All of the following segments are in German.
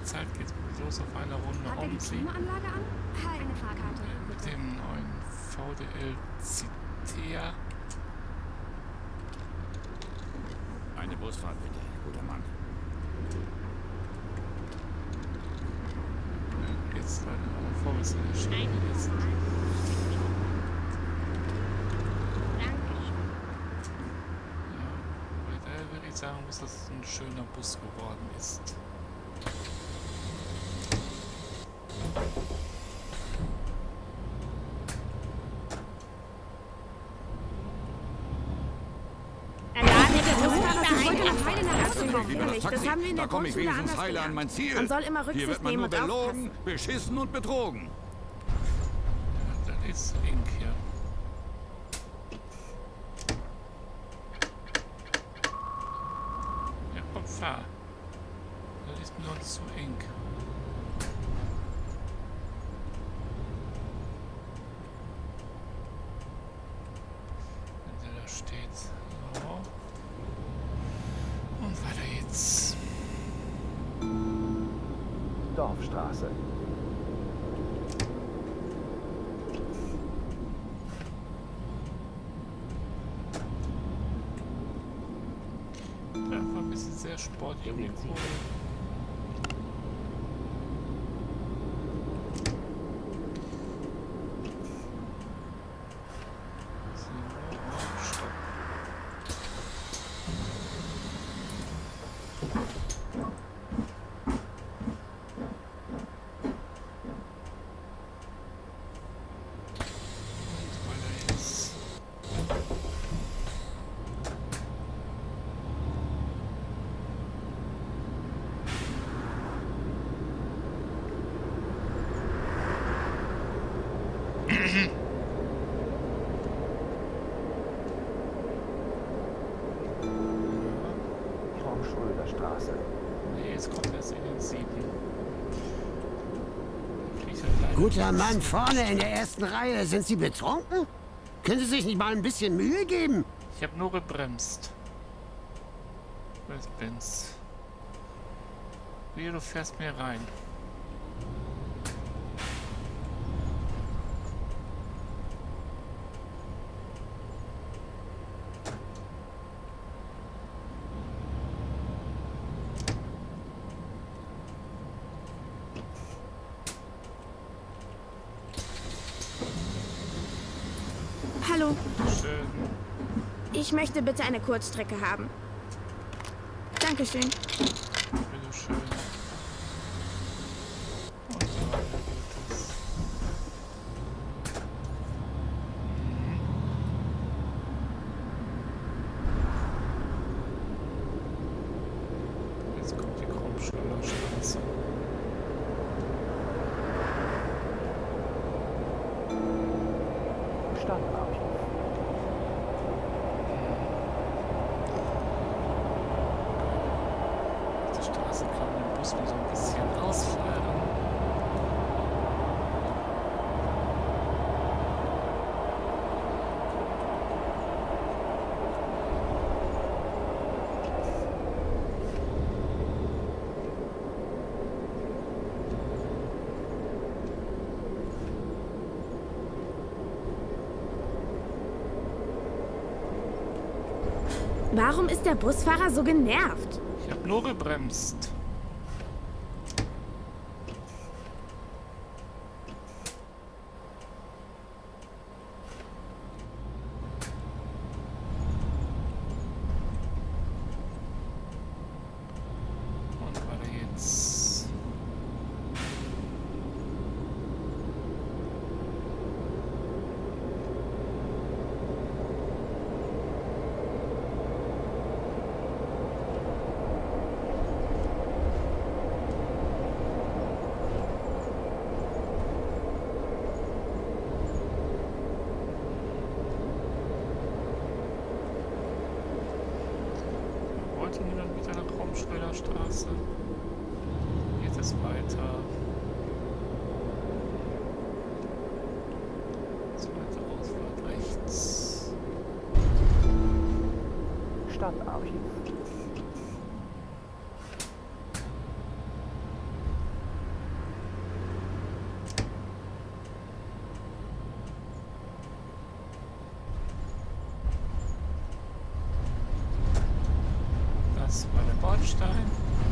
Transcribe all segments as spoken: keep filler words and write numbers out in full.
Zeit geht's los auf einer Runde Hat er die um sie. Klimaanlage an? Halt eine Fahrkarte. Mit dem neuen V D L Citea. Eine Busfahrt bitte, guter Mann. Jetzt leider vor, bis er erschienen ist. Ja, bei der würde ich sagen, dass das ein schöner Bus geworden ist. Das haben wir in der da komme ich Grundschule wenigstens anders heile an mein gelernt. Ziel. Man soll immer Hier Rücksicht wird man nehmen nur und belogen, aufpassen. beschissen und betrogen. Ja, dann ist Ink hier. Ja, komm, fahr. Das ist mir sonst zu eng. Wenn der da steht. So. Und weiter geht's. Dorfstraße. Da war ein bisschen sehr sportlich um die Kurve. So, und stopp. Und weiter jetzt. Tom-Schröder-Straße. Nee, jetzt kommt erst in den sieben. Fliegt halt leider Guter nichts. Mann, vorne in der ersten Reihe. Sind Sie betrunken? Können Sie sich nicht mal ein bisschen Mühe geben? Ich habe nur gebremst. Was bin's? Wie du fährst mir rein. Hallo, Schön. ich möchte bitte eine Kurzstrecke haben. Dankeschön. Bitte schön. Und so weiter geht es. Mhm. Jetzt kommt die Krummschulter Straße. Stadtbahnhof. Die Straße kann den Bus nur so ein bisschen ausfahren. Warum ist der Busfahrer so genervt? Ich habe nur gebremst. Und weiter jetzt. Wollte niemand mit einer Krummschulter Straße? Geht es weiter? Zweite Ausfahrt rechts. Stadtarchiv. Das war der Bordstein.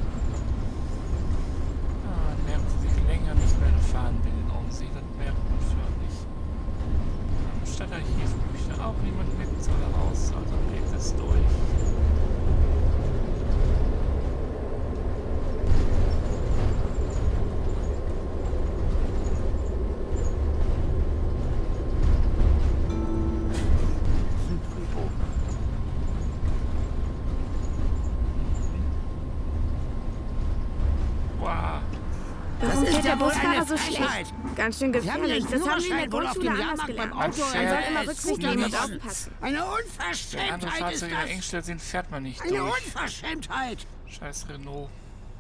Ah, man merkt, dass ich länger nicht mehr fahren will in Ormsee. Das merkt man förmlich. Am Stadtarchiv möchte auch niemand mit oder raus, also geht es durch. Warum ist fährt der ja wohl Busfahrer eine so Frechheit. schlecht? Ganz schön Sie haben gefährlich. den Das haben sie in der Führerschein wohl auf Grundschule dem anders Jahrmarkt beim gelernt. Auto Man soll immer erwerben. Rücksicht nehmen und Nichts. aufpassen. Eine Wenn andere Unverschämtheit ist Fahrzeuge in der das! Engstelle sind, fährt man nicht Eine durch. Unverschämtheit! Scheiß Renault.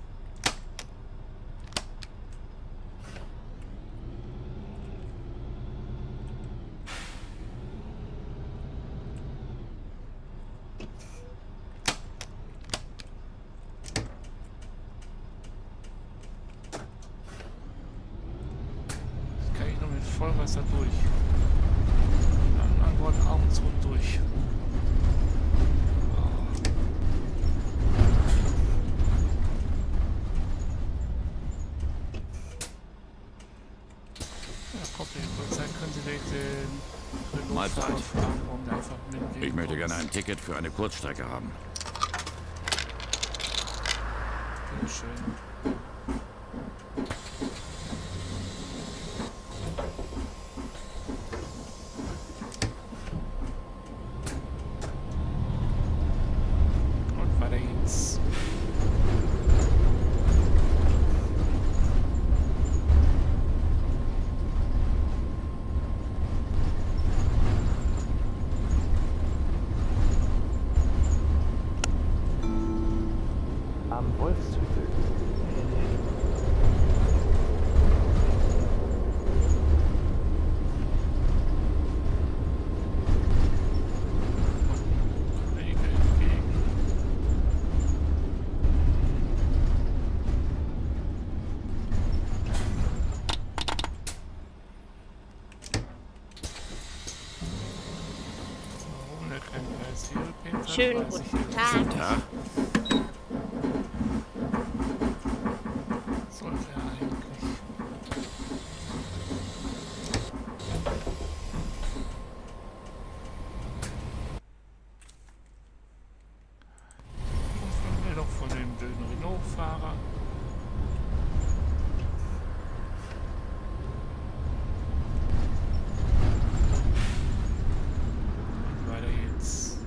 Das kann ich nur mit Vollwasser durch. An Antwort Augen zu und durch. Können Sie den Renault Mahlzeit. fragen, warum der einfach mit dem Ich möchte kommt. gerne ein Ticket für eine Kurzstrecke haben. Bitte schön. Und weiter geht's. Am Wolfshügel. Kollege entgegen. Warum der kein Preis hier gepinnt hat, Schönen weiß ich guten jetzt Tag. nicht. Ja? Sollte er eigentlich. Und doch von dem blöden Renault-Fahrer. Und weiter geht's.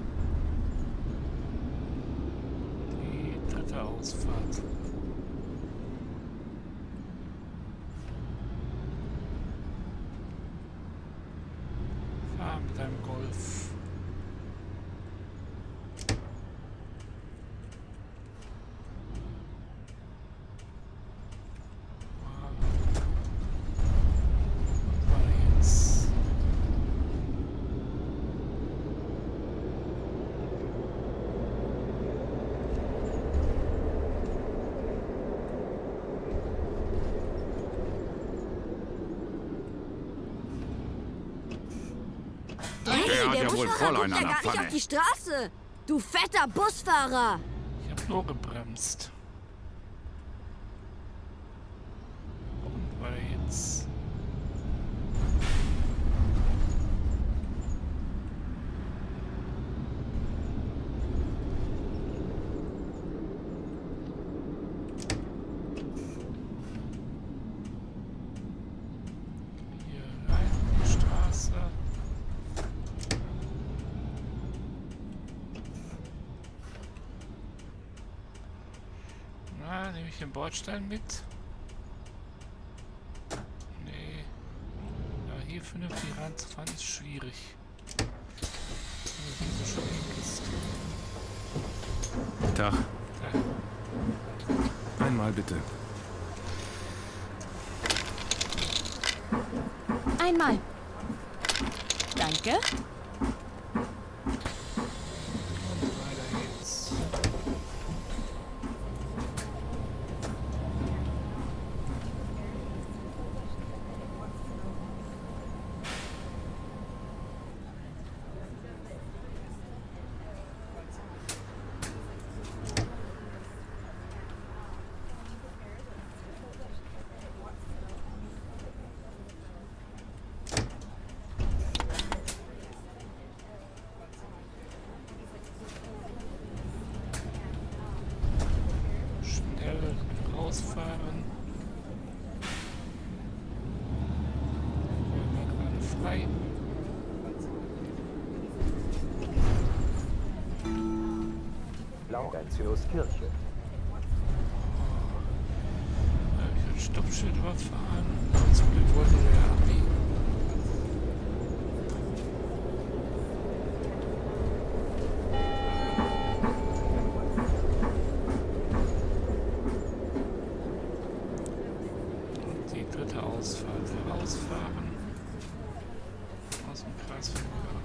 Die dritte Ausfahrt. Fahr mit deinem Golf. Und weiter geht's. Der hat ja wohl voll einen an der gar nicht auf Pfanne. die Straße. Du fetter Busfahrer. Ich hab nur gebremst. Und weiter geht's. Hier rein in die Straße. Na, nehme ich den Bordstein mit? Nee. Ja, hier vernünftig ranzufahren ist schwierig. Weil hier so schön eng ist. Tag. Da. Einmal bitte. Einmal. Danke. Und weiter geht's. Laurentiuskirche. Da habe ich ein Stoppschild überfahren. Aber zum Glück wollte er ja abbiegen. Und die dritte Ausfahrt herausfahren. Aus dem Kreisverkehr.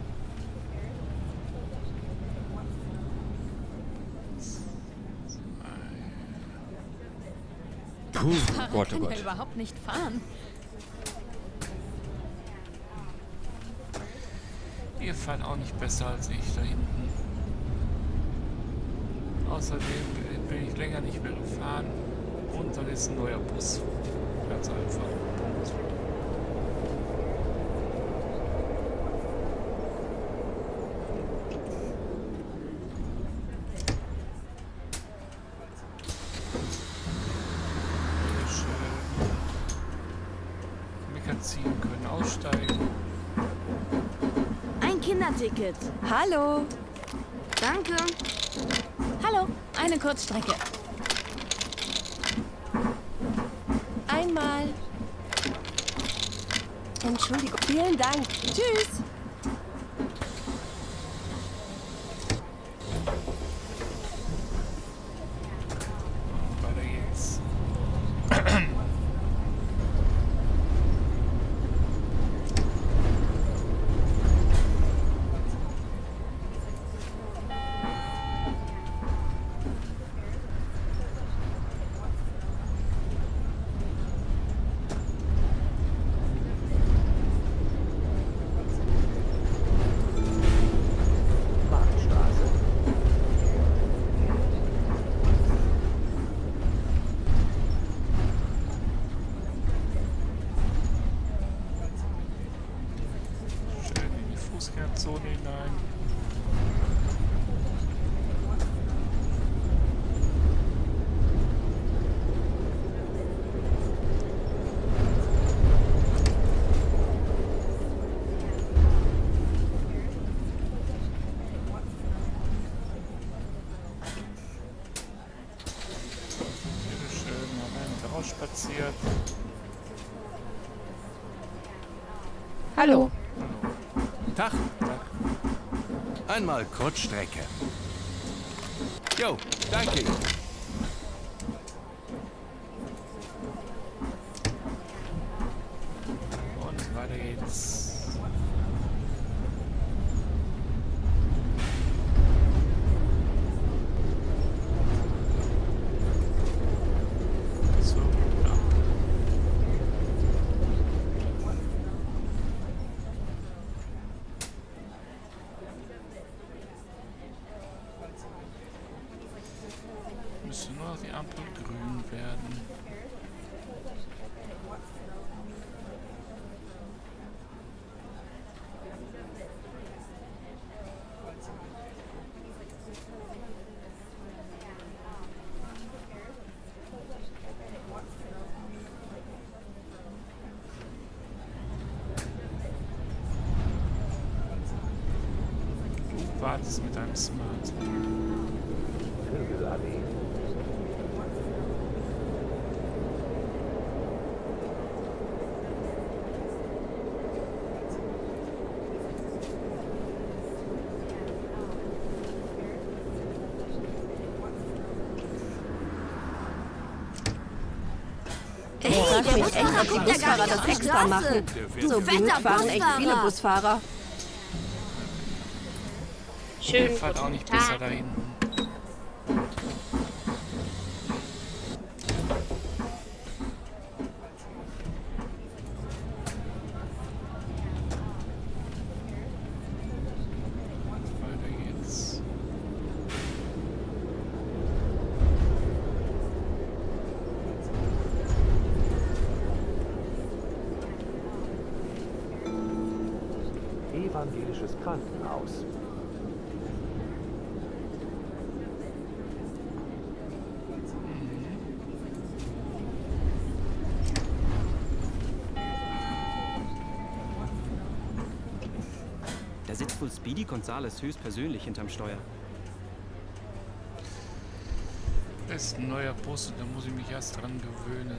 Puh, Fahrer Gott, oh kann ja Gott. überhaupt nicht fahren. Ihr fahrt auch nicht besser als ich da hinten. Außerdem bin ich länger nicht mehr gefahren. Und dann ist ein neuer Bus. Ganz einfach. Punkt. Sehr schön. Meckern ziehen können, aussteigen. Ein Kinderticket. Hallo. Danke. Hallo. Eine Kurzstrecke. Einmal. Entschuldigung. Vielen Dank. Tschüss. Weiter geht's. Marktstraße. Schön in die Fußgängerzone hinein. Bitte schön, mal rein und raus spaziert. Hallo. Tag, Tag. einmal Kurzstrecke. Jo, danke. Und weiter geht's. So, ja. Müsste nur noch die Ampel grün werden. Du wartest mit deinem Smart. Vögelallee. Ich frage mich echt, ob die guckt ja gar Busfahrer nicht auf das die extra Straße. machen. Du So blöd fetter fahren echt viele Busfahrer. Busfahrer. Ihr fahrt auch nicht besser da hinten. Weiter geht's. Evangelisches Krankenhaus. Da sitzt wohl Speedy Gonzales höchstpersönlich hinterm Steuer. Das ist ein neuer Bus und da muss ich mich erst dran gewöhnen.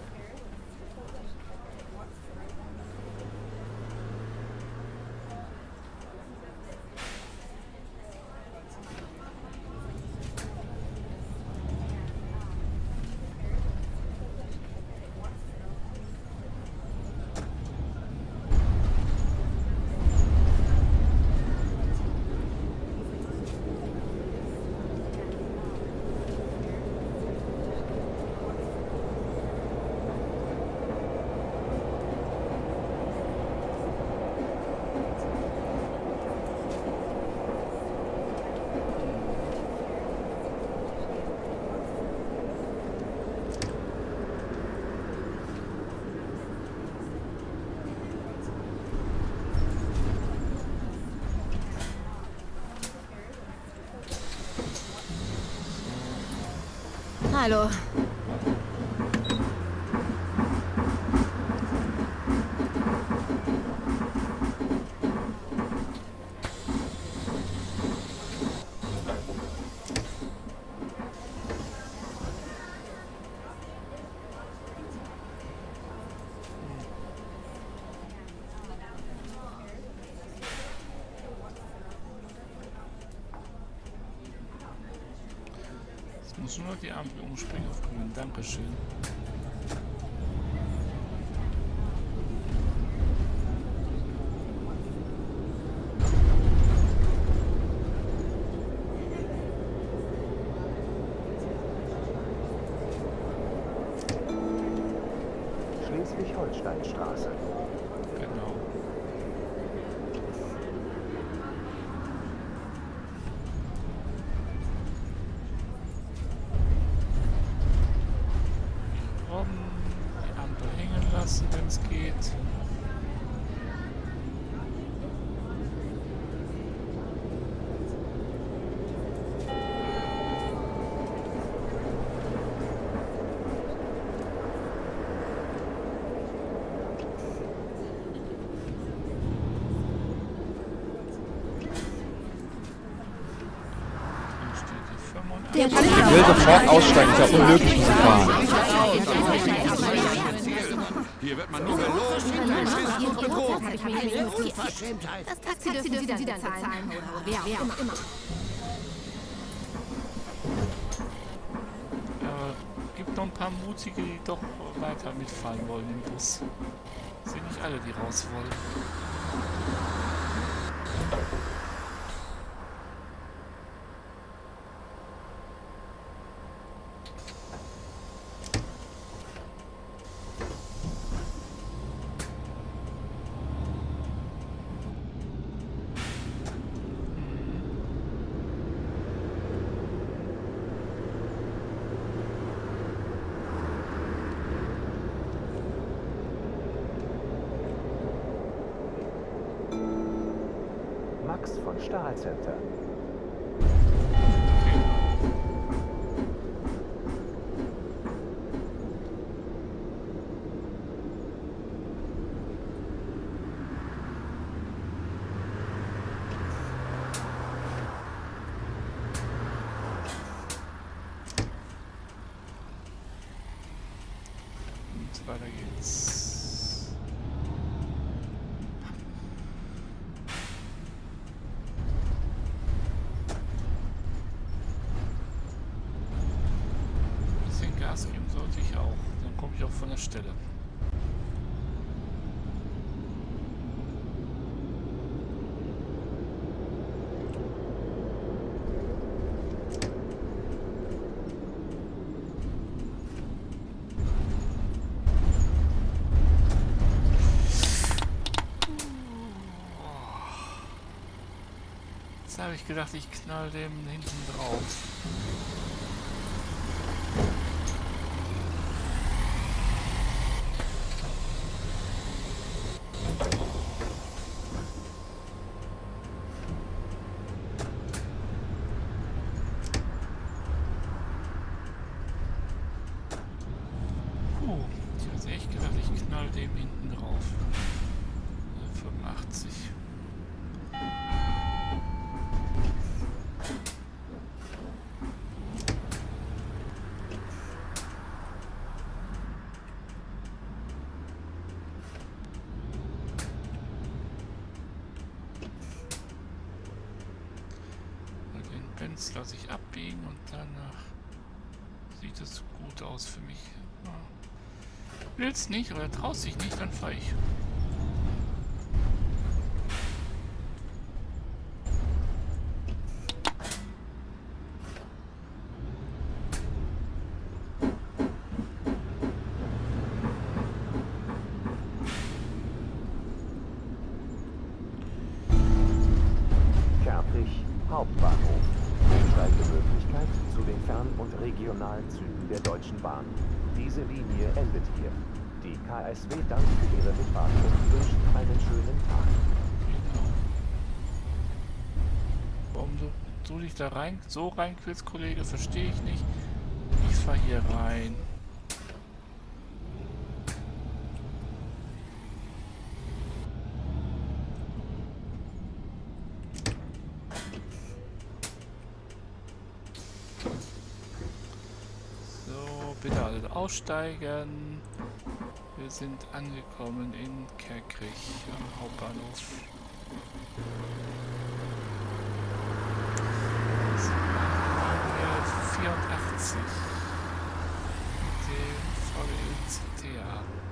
Hallo. Muss nur noch die Ampel umspringen auf grün. Dankeschön. Schleswig-Holstein-Straße. Genau. Die Ampel hängen lassen, wenn es geht. Dann steht die fünfundachtzig. Ich will sofort aussteigen, ist ja unmöglich, diese Fahren. Hier wird man nur belohnt und betrogen. Unverschämtheit. Das Taxi dürfen Sie dann bezahlen. Wer auch immer. immer. Aber gibt noch ein paar Mutige, die doch weiter mitfahren wollen im Bus. Sind nicht alle, die raus wollen. Max von Stahlcenter. Und weiter geht's. Gas geben sollte ich auch. Dann komme ich auch von der Stelle. Jetzt habe ich gedacht, ich knall dem hinten drauf. Ich hätte echt gedacht, ich knall dem hinten drauf. fünfundachtzig. Jetzt lasse ich abbiegen und danach sieht es gut aus für mich. Ja. Willst nicht oder traust dich nicht, dann fahre ich. Kertrich Hauptbahnhof. Umsteigemöglichkeit zu den Fern- und regionalen Zügen der Deutschen Bahn. Diese Linie endet hier. Die K S W dankt für Ihre Mitfahrt und wünscht einen schönen Tag. Genau. Warum du, du dich da rein, so reinquillst, Kollege, verstehe ich nicht. Ich fahre hier rein. So, bitte alle aussteigen. Wir sind angekommen in Kerkrich am Hauptbahnhof. Das war Linie vierundachtzig mit dem V W C T A.